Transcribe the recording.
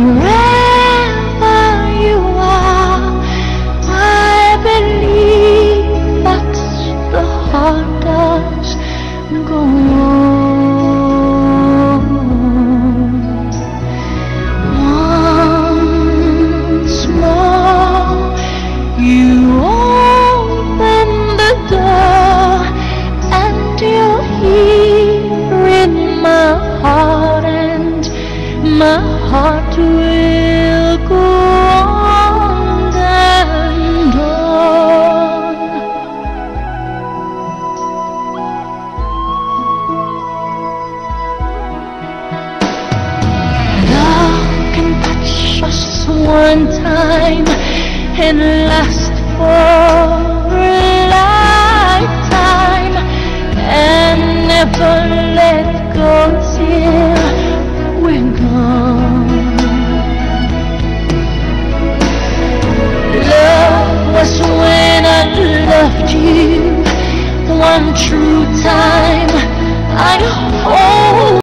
wherever you are, I believe that the heart does go on. Once more you open the door, and you're here in my heart, and my heart will go on and on. Love can touch us one time and last for a lifetime, and never let go till we're gone. Love was when I loved you one true time. I hope